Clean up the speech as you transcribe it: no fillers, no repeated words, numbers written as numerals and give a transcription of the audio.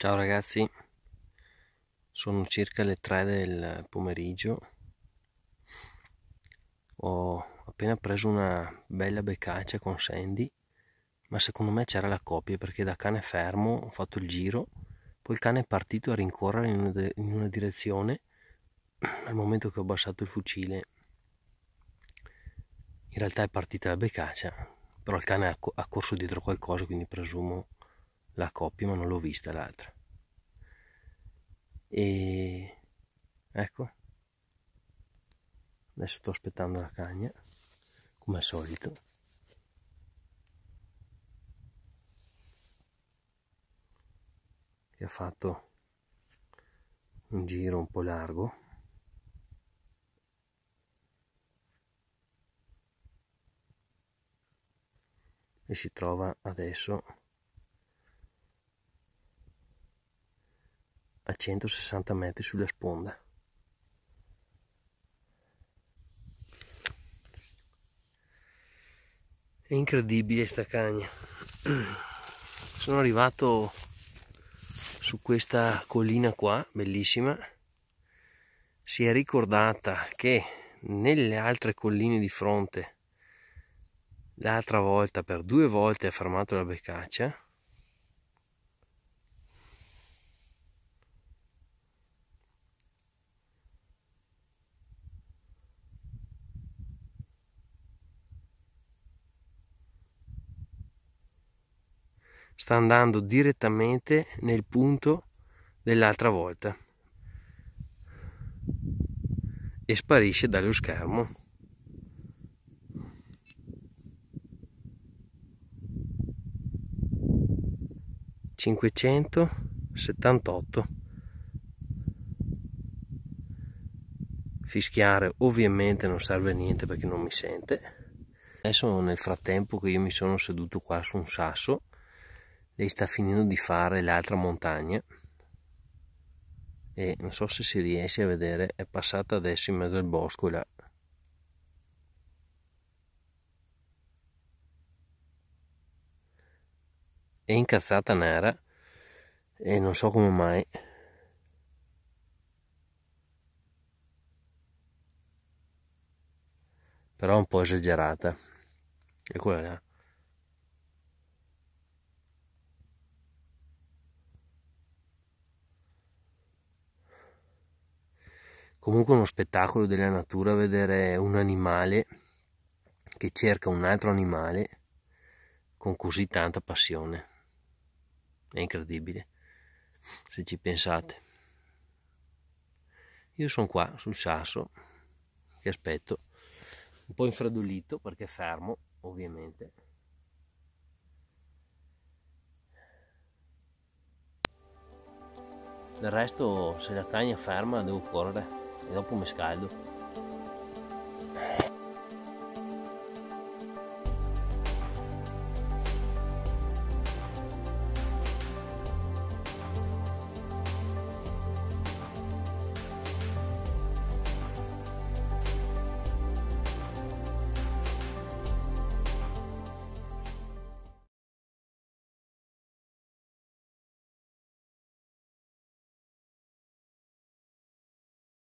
Ciao ragazzi, sono circa le 3 del pomeriggio. Ho appena preso una bella becaccia con Sandy, ma secondo me c'era la coppia perché da cane fermo ho fatto il giro, poi il cane è partito a rincorrere in una direzione. Al momento che ho abbassato il fucile, in realtà è partita la becaccia, però il cane ha corso dietro qualcosa, quindi presumo la coppia, ma non l'ho vista l'altra. E ecco. Adesso sto aspettando la cagna, come al solito. Che ha fatto un giro un po' largo. E si trova adesso a 160 metri sulla sponda. È incredibile sta cagna. Sono arrivato su questa collina qua, bellissima. Si è ricordata che nelle altre colline di fronte l'altra volta per 2 volte ha fermato la becaccia. Sta andando direttamente nel punto dell'altra volta e sparisce dallo schermo. (578). Fischiare ovviamente non serve a niente perché non mi sente. Adesso, nel frattempo che io mi sono seduto qua su un sasso, lei sta finendo di fare l'altra montagna e non so se si riesce a vedere, è passata adesso in mezzo al bosco là. È incazzata nera e non so come mai. Però un po' esagerata. E quella là. Comunque uno spettacolo della natura vedere un animale che cerca un altro animale con così tanta passione. È incredibile, se ci pensate. Io sono qua sul sasso che aspetto, un po' infreddolito perché è fermo, ovviamente. Del resto, se la cagna è ferma devo correre e dopo mi scaldo.